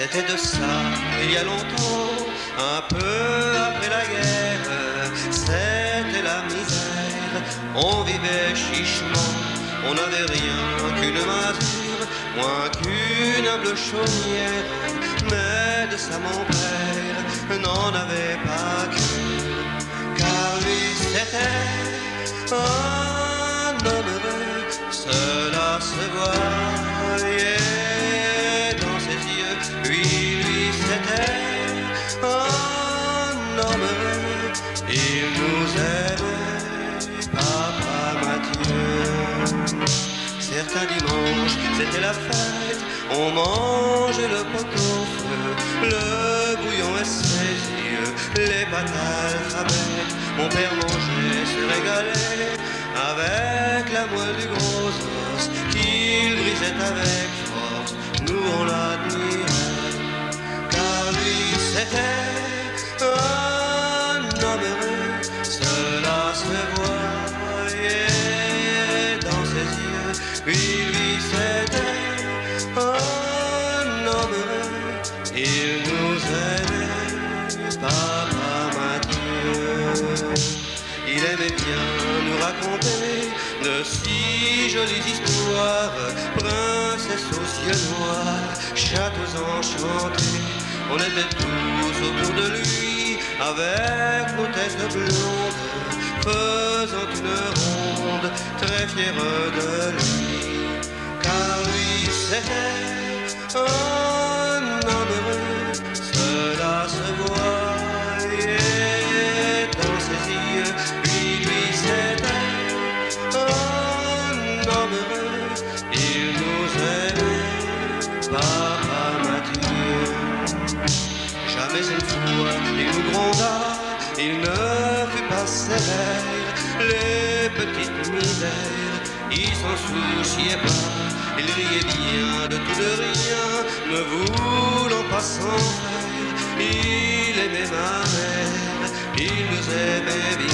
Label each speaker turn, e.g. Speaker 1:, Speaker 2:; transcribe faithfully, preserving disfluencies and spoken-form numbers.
Speaker 1: C'était de ça, il y a longtemps, un peu après la guerre. C'était la misère, on vivait chichement. On n'avait rien qu'une masure, moins qu'une humble chaumière. Mais de ça mon père n'en avait pas cure, car lui c'était un homme heureux. Cela se voyait dans ses yeux. Oui, lui c'était un homme heureux. Il nous aimait, papa Mathieu. Certains dimanches, c'était la fête. On mange le pot-au-feu, le bouillon est saisi, les pâtes alphabètes. Mon père mangeait, se régalait avec la moelle du gros os qu'il brisait avec force. Nous on l'admirait, car lui c'était un homme heureux. Cela se voyait dans ses yeux. Oui, lui c'était un homme heureux. Il nous aimait, papa Mathieu. Il aimait bien nous raconter de si jolies histoires, princesses aux yeux noirs, châteaux enchantés. On était tous autour de lui, avec nos têtes blondes, faisant une ronde, très fiers de lui. Car lui c'était un homme heureux, cela se voyait dans ses yeux. Oui, lui c'était un homme heureux. Il nous aimait, papa Mathieu. Jamais une fois il nous gronda, il ne fut pas sévère. Les petites misères, il s'en souciait pas. Il riait bien de tout de rien, ne voulant pas s'en faire. Il aimait ma mère, il nous aimait bien.